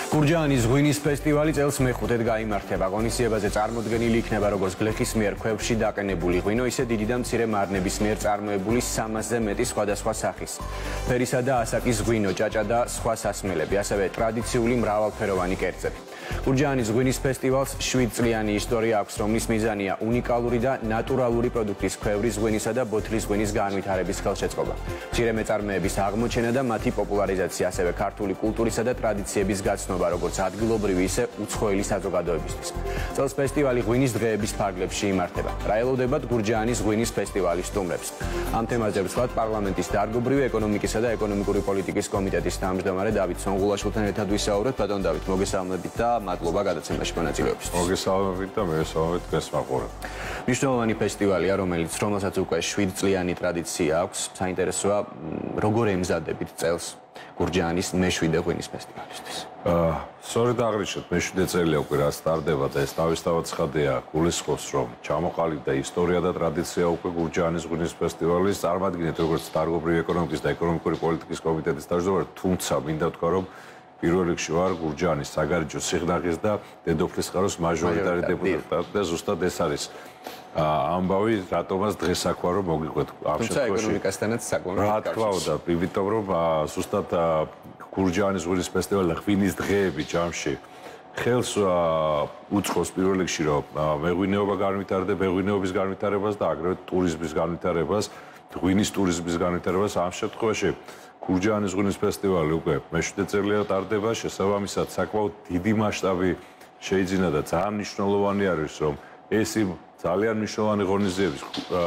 გურჯაანის ღვინის ფესტივალი წელს მეხუთედ გაიმართება. ღონისძიებაზე წარმოდგენილი იქნება როგორც გლეხის მიერ ქვევში დაყენებული ღვინო, ისე დიდი და მცირე მარნების მიერ წარმოებული 300-ზე მეტი სხვადასხვა სახის ფერისა და ასაკის ღვინო, ჭაჭა და სხვა სასმელები, ასევე ტრადიციული მრავალფეროვანი კერძები. გურჯაანის ღვინის ფესტივალს 7 წლიანი ისტორია აქვს, რომლის მიზანია უნიკალური და ნატურალური პროდუქტის ქვევრის ღვინისა და ბოთლის ღვინის განვითარების ხელშეწყობა. მცირე მეწარმეების აღმოჩენა და მათი პოპულარიზაცია, ასევე ქართული კულტურისა და ტრადიციების გაცნობა, როგორც ადგილობრივი, ისე უცხოელი საზოგადოებისთვის. წელს ფესტივალი ღვინის დღეების ფარგლებში იმართება. რა ელოდებათ გურჯაანის ღვინის ფესტივალის სტუმრებს? ამ თემაზე ვსვათ პარლამენტის დარგობრივი ეკონომიკისა და ეკონომიკური პოლიტიკის კომიტეტის თავმჯდომარე დავით სონღულაშვილთან ერთად ვისაუბრებთ. ბატონ დავით, მოგესალმებით და მადლობა გადაცემაში მონაწილეობისთვის. მოგესალმებით და მოგესალმებით დღეს მაყურებელს. მნიშვნელოვანი ფესტივალია, რომელსაც უკვე 7 წლიანი ტრადიცია აქვს. საინტერესოა, როგორ ემზადებით წელს გურჯაანის მე-7 ღვინის ფესტივალისთვის. სწორედ აღნიშნეთ, მე-7 წელია უკვე რა სტარდება და ეს თავისთავად ცხადია, გულისხმობს, რომ ჩამოყალიბდა ისტორია და ტრადიცია უკვე გურჯაანის ღვინის ფესტივალის. წარმატგინეთ როგორც დარგობრივი ეკონომიკის და ეკონომიკური პოლიტიკის კომიტეტის თავმჯდომარე, თუმცა მინდა ვთქვა, რომ პირველ რიგში ვარ გურჯაანის საგარეჯო სიღნაღის და დედოფლის ხაროს მაჟორიტარი დეპუტატი და ზუსტად ეს არის ამბავი, რატომაც დღეს აქ ვარ, რომ მოგიყვეთ ამ შემთხვევაში. თუმცა ეკონომიკასთანაც საკმაოდ რა თქმა უნდა, იმიტომ რომ ზუსტად გურჯაანის ღვინის ფესტივალი და ღვინის დღეები ჯამში ხელს უწყობს პირველ რიგში, რომ მეღვინეობა განვითარდება, მეღვინეობის განვითარებას და აგრეთვე ტურიზმის განვითარებას, ღვინის ტურიზმის განვითარებას. ამ შემთხვევაში გურჯაანის ღვინის ფესტივალი უკვე მე-7 წელია ტარდება, შესაბამისად საკმაოდ დიდი მასშტაბი შეიძინა და ძალიან მნიშვნელოვანი არის, რომ ეს ძალიან მნიშვნელოვანი ღონისძიების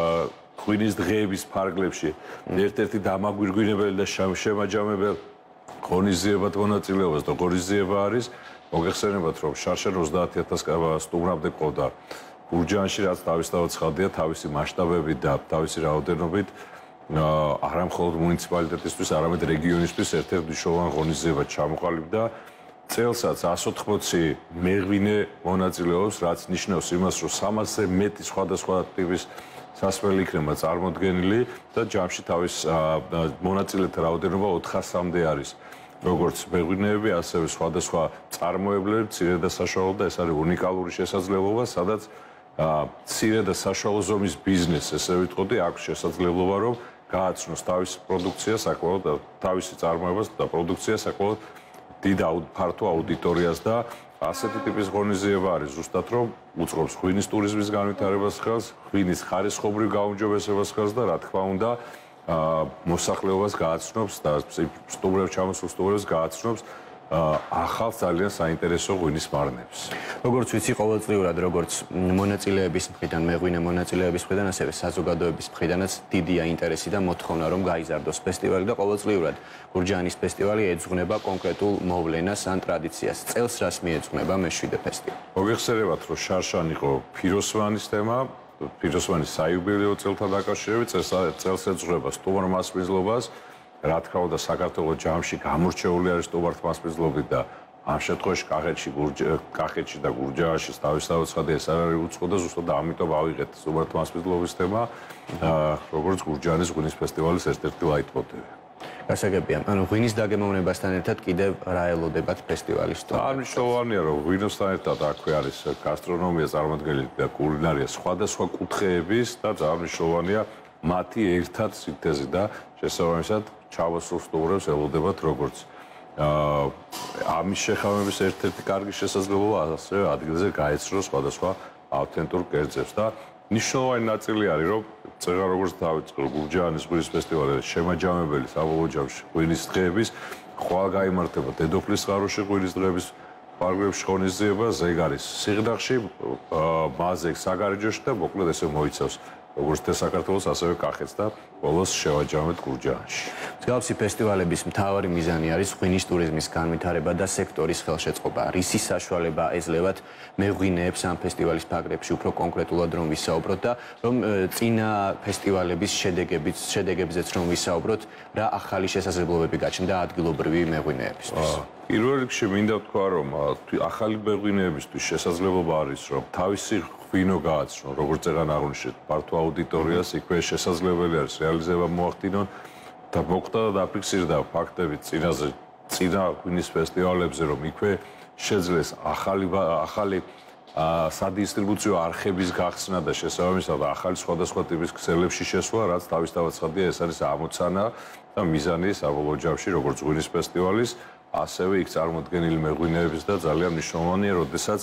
ღვინის დღეების ფარგლებში ერთ-ერთი დამაგვირგვინებელი და შემაჯამებელი ღონისძიებად მონაწილეობას და ღონისძიება არის. მოგეხსენებათ, რომ შარშან 30,000 სტუმრამდე ყავდა გურჯაანში, რაც თავისთავად ცხადია თავისი მასშტაბებით და თავისი რაოდენობით. არა მხოლოდ მუნიციპალიტეტისთვის, არამედ რეგიონისთვის ერთ-ერთი მნიშვნელოვანი ღონისძიება ჩამოყალიბდა. წელსაც 180 მეღვინე მონაწილეობს, რაც ნიშნავს იმას, რომ 300-ზე მეტი სხვადასხვა ტიპის სასმელი იქნება წარმოდგენილი და ჯამში თავის მონაწილეთა რაოდენობა 400-მდე არის. როგორც მეღვინეები, ასევე სხვადასხვა წარმოებლები, მცირე და საშუალო და ეს არის უნიკალური შესაძლებლობა, სადაც მცირე და საშუალო ზომის ბიზნესს, ესე ვიტყოდი, აქვს შესაძლებლობა, რომ გააცნოს თავისი პროდუქცია, საკმაოდ თავისი წარმოებას და პროდუქცია საკმაოდ დიდ ფართო აუდიტორიას და ასეთი ტიპის ღონისძიება არის ზუსტად რომ უწყობს ღვინის ტურიზმის განვითარებას ხელს, ღვინის ხარისხობრივ გაუმჯობესებას ხელს და რა თქმა უნდა მოსახლეობას გააცნობს და სტუმრებს ჩამოსულ სტუმრებს გააცნობს ახალ ძალიან საინტერესო ღვინის მარნებს. როგორც ვიცი, ყოველწლიურად როგორც მონაწილეების მხრიდან, მეღვინე მონაწილეების მხრიდან, ასევე საზოგადოების მხრიდანაც დიდია ინტერესი და მოთხოვნა, რომ გაიზარდოს ფესტივალი და ყოველწლიურად გურჯაანის ფესტივალი ეძღვნება კონკრეტულ მოვლენას ან ტრადიციას. წელს რას მიეძღვნება მე-7 ფესტივალი? მოგეხსენებათ, რომ შარშან იყო ფიროსმანის თემა, ფიროსმანის საიუბილეო წელთან დაკავშირებით, წელს ეძღვნება სტუმარ მასპინძლობას. რა თქმა უნდა, საქართველოს ჯამში გამორჩეული არის სტუმართა მასპინძლობით და ამ შემთხვევაში კახეთში და გურჯაანში თავისთავად ცხადია, ეს არ არის უცხო და ზუსტად ამიტომ ავიღეთ სტუმართა მასპინძლობის თემა, როგორც გურჯაანის ღვინის ფესტივალის ერთ-ერთი ლაიტმოტივი. გასაგებია, ანუ ღვინის დაგემოვნებასთან ერთად კიდევ რა ელოდებათ ფესტივალის სტუმრებს? მნიშვნელოვანია, რომ ღვინოსთან ერთად აქვე არის გასტრონომია წარმოდგენილი და კულინარია სხვადასხვა კუთხეების და ძალიან მნიშვნელოვანია მათი ერთად სინთეზი და შესაბამისად ჩავასულ სტუმრებს ელოდებათ როგორც ამის შეხამების ერთ-ერთი კარგი შესაძლებლობა, ასევე ადგილზე გაეცნოს სხვადასხვა ავთენტურ კერძებს და მნიშვნელოვანი ნაწილი არის, რომ წეღა როგორც დავიწყო გურჯაანის ღვინის ფესტივალი შემაჯამებელი საბოლოო ჯამში ღვინის დღეების ხვალ გაიმართება დედოფლის ხაროში ღვინის დღეების ფარგლებში ღონისძიება ზეგარის სიღნაღში, მაზექ საგარეჯოში და მოკლედ ესე მოიცავს როგორც საქართველოს, ასევე კახეთს და ბოლოს შევაჯამეთ გურჯაანში. მსგავსი ფესტივალების მთავარი მიზანი არის ღვინის ტურიზმის განვითარება და სექტორის ხელშეწყობა. რისი საშუალება ეძლევათ მეღვინეებს ამ ფესტივალის ფარგლებში უფრო კონკრეტულად რომ ვისაუბროთ და რომ წინა ფესტივალების შედეგებზეც რომ ვისაუბროთ, რა ახალი შესაძლებლობები გაჩნდა ადგილობრივი მეღვინეებისთვის? პირველ რიგში მინდა ვთქვა, რომ ახალი მეღვინეებისთვის შესაძლებლობა არის, რომ თავისი ღვინო გააცნონ, როგორც წეგან აღნიშნეთ, ფართო აუდიტორიას, იქვე შესაძლებელი არის რეალიზება მოახდინონ და მოხდა და დაფიქსირდა ფაქტები წინაზე წინა ღვინის ფესტივალებზე, რომ იქვე შეძლეს ახალი სადისტრიბუციო არხების გახსნა და შესაბამისად ახალი სხვადასხვა ტიპის ქსელებში შესვლა, რაც თავისთავად ცხადია, ეს არის ამოცანა და მიზანი საბოლოო ჯამში, როგორც ღვინის ფესტივალის, ასევე იქ წარმოდგენილი მეღვინეების და ძალიან მნიშვნელოვანია, როდესაც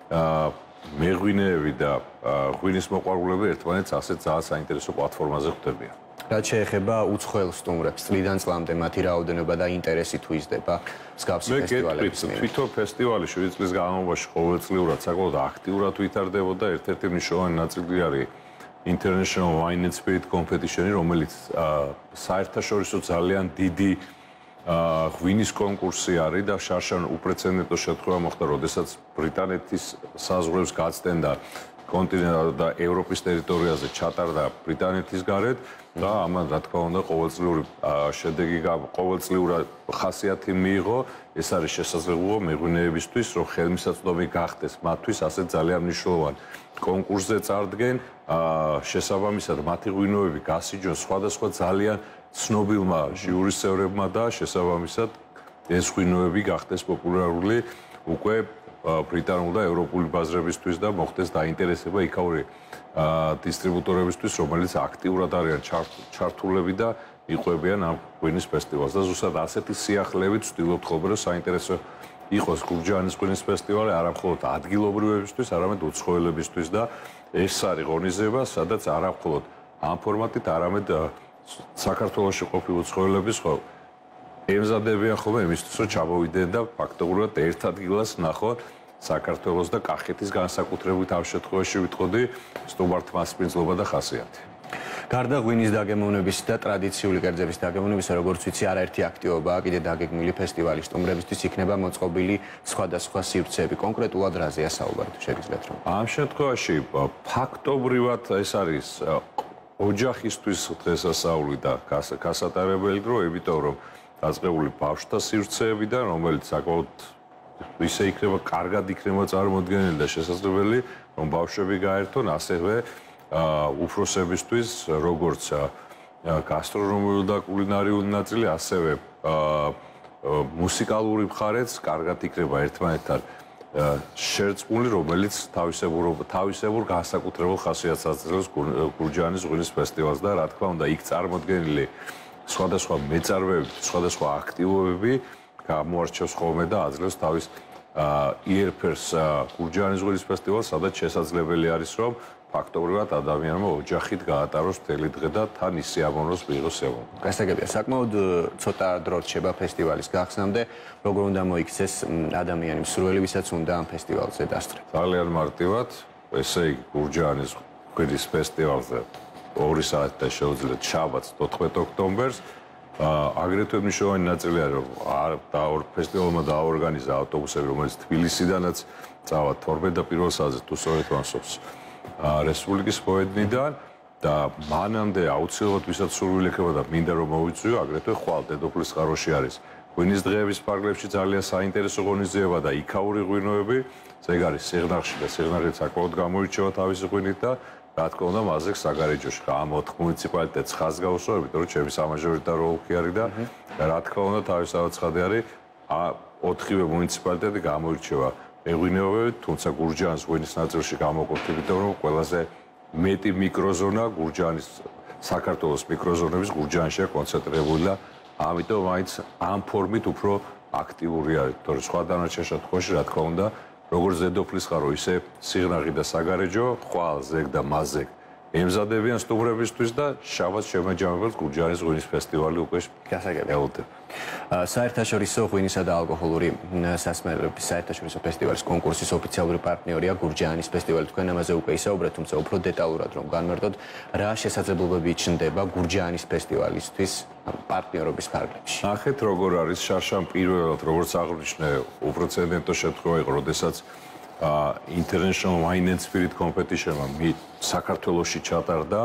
მეღვინეები და ღვინის მოყვარულები ერთმანეთს ასეთ ძალიან საინტერესო პლატფორმაზე ხვდებიან. რაც შეეხება უცხოელ სტუმრებს, წლიდან წლამდე მათი რაოდენობა და ინტერესი თუ იზრდება მსგავსი ფესტივალების მიერ. თვითონ ფესტივალი 7 წლის განმავლობაში ყოველწლიურად საკმაოდ აქტიურად ვითარდებოდა. ერთ-ერთი მნიშვნელოვანი ნაწილი არის International Wine and Spirit Competition, რომელიც საერთაშორისო ძალიან დიდი ღვინის კონკურსი არის და შარშან უპრეცედენტო შემთხვევა მოხდა, როდესაც ბრიტანეთის საზღვრებს გაწდენდა კონტინენტ და ევროპის ტერიტორიაზე ჩატარდა ბრიტანეთის გარეთ და ამან რა თქმა უნდა ყოველწლიური შედეგი ყოველწლიურად ხასიათი მიიღო. ეს არის შესაძლებლობა მეღვინეებისთვის, რომ ხელმისაწვდომი გახდეს მათთვის ასეთ ძალიან მნიშვნელოვან კონკურსზე წარდგენ. შესაბამისად მათი ღვინოები გასიჯონ სხვადასხვა ძალიან ცნობილმა ჟიურის წევრებმა და შესაბამისად ეს ღვინოები გახდეს პოპულარული უკვე ბრიტანულ და ევროპული ბაზრებისთვის და მოხდეს დაინტერესება იქაური დისტრიბუტორებისთვის, რომელიც აქტიურად არიან ჩართულები და იყვებიან ამ ღვინის ფესტივალს. და ზუსტად ასეთი სიახლეებით ვცდილობთ ხოლმე, რომ საინტერესო იყოს გურჯაანის ღვინის ფესტივალი არა მხოლოდ ადგილობრივებისთვის, არამედ უცხოელებისთვის და ეს არის ღონისძიება, სადაც არა მხოლოდ ამ ფორმატით, არამედ საქართველოში ყოფილი უცხოელების ემზადებიან ხოლმე იმისთვის, რომ ჩამოვიდნენ და ფაქტობრივად ერთ ადგილას ნახონ საქართველოს და კახეთის განსაკუთრებით ამ შემთხვევაში ვიტყოდი სტუმართ მასპინძლობა და ხასიათი. გარდა ღვინის დაგემოვნების და ტრადიციული კერძების დაგემოვნებისა, როგორც ვიცი, არაერთი აქტივობაა კიდე დაგეგმილი ფესტივალის სტუმრებისთვის იქნება მოწყობილი სხვადასხვა სივრცეები. კონკრეტულად რაზეა საუბარი, თუ შეგიძლიათ რომ? ამ შემთხვევაში ფაქტობრივად ეს არის ოჯახისთვის დღესასწაული და გასატარებელი დრო, იმიტომ რომ დაწყებული ბავშვთა სივრცეებიდან, რომელიც საკმაოდ ისე იქნება, კარგად იქნება წარმოდგენილი და შესაძლებელი, რომ ბავშვები გაერთონ, ასევე უფროსებისთვის, როგორც გასტრონომიული და კულინარიული ნაწილი, ასევე მუსიკალური მხარეც კარგად იქნება ერთმანეთთან შერწყმული, რომელიც თავისებურ განსაკუთრებულ ხასიათს აძლევს გურჯაანის ღვინის ფესტივალს და რა თქმა უნდა, იქ წარმოდგენილი სხვადასხვა მეწარმეები, სხვადასხვა აქტივობები გამოარჩევს ხოლმე და აძლევს თავის იერფერს გურჯაანის ღვინის ფესტივალს, სადაც შესაძლებელი არის, რომ ფაქტობრივად ადამიანმა ოჯახით გაატაროს მთელი დღე და თან ისიამოვნოს მიიღოს სიამოვნება. გასაგებია, საკმაოდ ცოტა დრო რჩება ფესტივალის გახსნამდე, როგორ უნდა მოიქცეს ადამიანი მსურველი, ვისაც უნდა ამ ფესტივალზე დასწრება. ძალიან მარტივად, ესე იგი გურჯაანის ღვინის ფესტივალზე 2 საათი და შეუძლიათ შაბათს 14 ოქტომბერს. აგრეთვე მნიშვნელოვანი ნაწილი არის, რომ ფესტივალმა დააორგანიზა ავტობუსები, რომელიც თბილისიდანაც წავა 12 და 1 საათზე თუ სწორედ ვამსობს რესპუბლიკის მოედნიდან და მანამდე აუცილებლად ვისაც სურვილი ექნება და მინდა რომ მოვიწვიო, აგრეთვე ხვალ დედოფლის ხაროში არის ღვინის დღეების პარკლებში ძალიან საინტერესო ღონისძიება და იქაური ღვინოები, ეგ არის სიღნაღში და სიღნაღი საკმაოდ გამოირჩევა თავისი ღვინით და რა თქმა უნდა მასზე საგარეჯოში ამ 4 მუნიციპალიტეტს ხაზს გავუსვა, იმიტომ რომ ჩემი სამაჟორიტარო ოლქი არის და რა თქმა უნდა თავისთავად ცხადი არის 4-ვე მუნიციპალიტეტი გამოირჩევა მეღვინეობებით, თუმცა გურჯაანის ღვინის ნაწილში გამოყოფთ, იმიტომ რომ ყველაზე მეტი მიკროზონა გურჯაანის საქართველოს მიკროზონების გურჯაანშია კონცენტრირებული და ამიტომ მაინც ამ ფორმით უფრო აქტიური არის, თორე სხვა დანარჩენ შემთხვევაში რა თქმა უნდა როგორც დედოფლის ხარო, ისე სიღნაღი და საგარეჯო, ხვალ, ზეგ და მაზეგ ემზადებიან სტუმრებისთვის და შაბათს შემაჯამებელს გურჯაანის ღვინის ფესტივალი უკვე გასაგებია. საერთაშორისო ღვინისა და ალკოჰოლური სასმელების საერთაშორისო ფესტივალის კონკურსის ოფიციალური პარტნიორია გურჯაანის ფესტივალი. თქვენ ამაზე უკვე ისაუბრეთ, თუმცა უფრო დეტალურად რომ განმარტოთ, რა შესაძლებლობები ჩნდება გურჯაანის ფესტივალისთვის პარტნიორობის ფარგლებში. ნახეთ როგორ არის შარშან პირველად, როგორც აღვნიშნე, უპრეცედენტო შემთხვევა იყო, როდესაც International Wine and Spirit Competition-მა საქართველოში ჩატარდა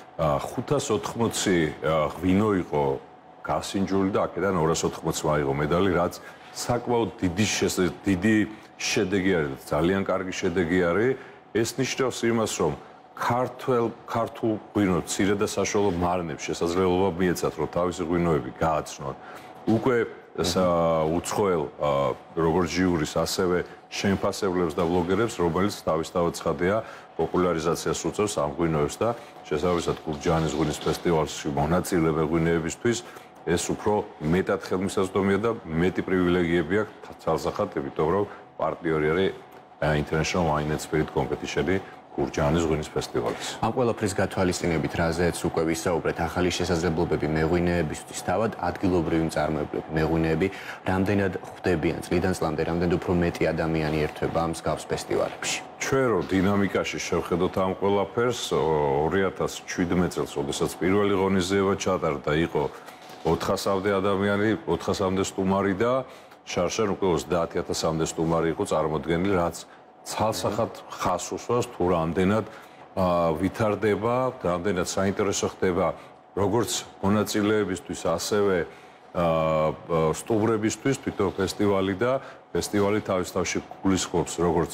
580 ღვინო იყო გასინჯული და აქედან 280 მაიღო медали, რაც საკმაოდ დიდი შედეგი არის, ძალიან კარგი შედეგი არის. ეს ნიშნავს იმას, რომ ქართულ ღვინო მცირე და საშუალო მარნებს შესაძლებლობა მიეცათ, რომ თავისი ღვინოები გააცნონ. უკვე უცხოელ როგორც ჟიურის, ასევე შემფასებლებს და ბლოგერებს, რომელიც თავისთავად ცხადია პოპულარიზაციას უწევს ამ ღვინოებს და შესაბამისად გურჯაანის ღვინის ფესტივალში მონაწილე ღვინოებისთვის ეს უფრო მეტად ხელმისაწვდომია და მეტი პრივილეგიები აქვს თალსახად, იმიტომ რომ პარტნიორი არის International Wine and Spirit Competition-ი გურჯაანის ღვინის ფესტივალის. ამ ყველაფრის გათვალისწინებით რაზეც უკვე ვისაუბრეთ, ახალი შესაძლებლობები მეღვინეებისთვის, თავად ადგილობრივი მწარმოებლები, მეღვინეები რამდენად ხვდებიან წლიდან წლამდე, რამდენად უფრო მეტი ადამიანი ერთვება ამ მსგავს ფესტივალებში. ჩვენ რო დინამიკაში შევხედოთ ამ ყველაფერს 2017 წელს, როდესაც პირველი ღონისძიება ჩატარდა, იყო 400-მდე ადამიანი, 400-მდე სტუმარი და შარშან უკვე 30,000-მდე სტუმარი იყო წარმოდგენილი, რაც ცალსახად ხას უსვას თუ რამდენად ვითარდება, რამდენად საინტერესო ხდება როგორც მონაწილეებისთვის, ასევე სტუმრებისთვის თვითონ ფესტივალი და ფესტივალი თავის თავში გულისხმობს როგორც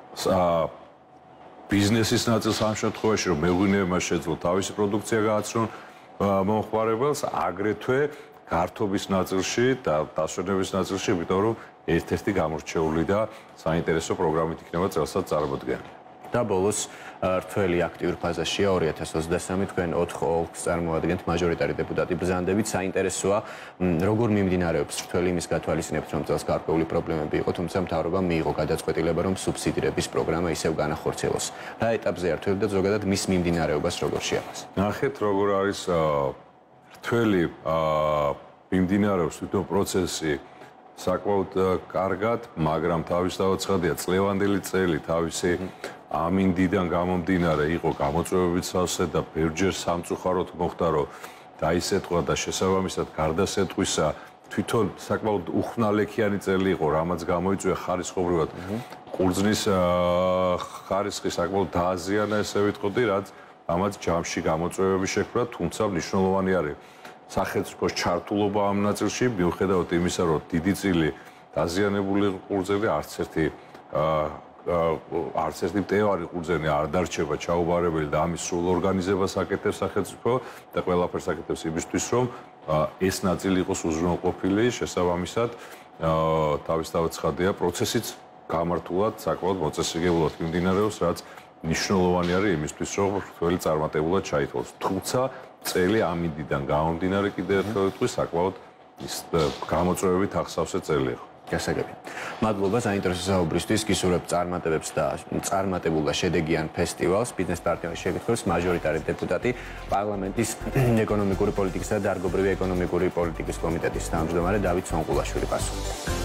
ბიზნესის ნაწილს ამ შემთხვევაში, რომ მეღვინეებმა შეძლო თავისი პროდუქცია გააცნონ მომხმარებელს, აგრეთვე გართობის ნაწილში და დასვენების ნაწილში, იმიტომ რომ ერთ-ერთი გამორჩეული და საინტერესო პროგრამით იქნება წელსაც წარმოდგენილი. და ბოლოს რთველი აქტიურ ფაზაშია 2023 თქვენ 4 ოლქს წარმოადგენთ მაჟორიტარი დეპუტატი ბრძანდებით. საინტერესოა როგორ მიმდინარეობს რთველი იმის გათვალისწინებით, რომ წელს გარკვეული პრობლემები იყო, თუმცა მთავრობამ მიიღო გადაწყვეტილება, რომ სუბსიდირების პროგრამა ისევ განახორციელოს. რა ეტაპზეა რთველი და ზოგადად მის მიმდინარეობას როგორ შეაფასებთ? ნახეთ როგორ არის რთველი მიმდინარეობს თვითონ პროცესი საკმაოდ კარგად, მაგრამ თავისთავად ცხადია წლევანდელი წელი თავისი ამინდიდან გამომდინარე იყო გამოწვევებით სავსე და ბევრჯერ სამწუხაროდ მოხდა, რომ დაისეტყვა და შესაბამისად გარდასეტყვისა თვითონ საკმაოდ უხნალექიანი წელი იყო, რამაც გამოიწვია ხარისხობრივად ყურძნის ხარისხი საკმაოდ დააზიანა, ესე ვიტყოდი, რამაც ჯამში გამოწვევები შექმნა, თუმცა მნიშვნელოვანი არის სახელმწიფოს ჩართულობა ამ ნაწილში, მიუხედავად იმისა, რომ დიდი წილი დაზიანებული ყურძენი არც ერთი მტევარი ყურძენი არ დარჩება ჩაუბარებელი და ამის სრულ ორგანიზებას აკეთებს სახელმწიფო და ყველაფერს აკეთებს იმისთვის, რომ ეს ნაწილი იყოს უზრუნველყოფილი, შესაბამისად თავისთავად ცხადია, პროცესიც გამართულად საკმაოდ მოწესრიგებულად მიმდინარეობს, რაც მნიშვნელოვანი არის იმისთვის, რომ რთველი წარმატებულად ჩაითვალოს. თუმცა წელი ამინდიდან გამომდინარე კიდევ ერთხელ ვიტყვი, საკმაოდ გამოწვევებით ახსავსე წელი იყო. გასაგები. მადლობა საინტერესო საუბრისთვის, გისურვებთ წარმატებებს და წარმატებულ და შედეგიან ფესტივალს. ბიზნეს პარტნიორის შეკითხვებს მაჟორიტარი დეპუტატი პარლამენტის ეკონომიკური პოლიტიკისა და დარგობრივი ეკონომიკური პოლიტიკის კომიტეტის თავმჯდომარე დავით სონყულაშვილი პასუხობს.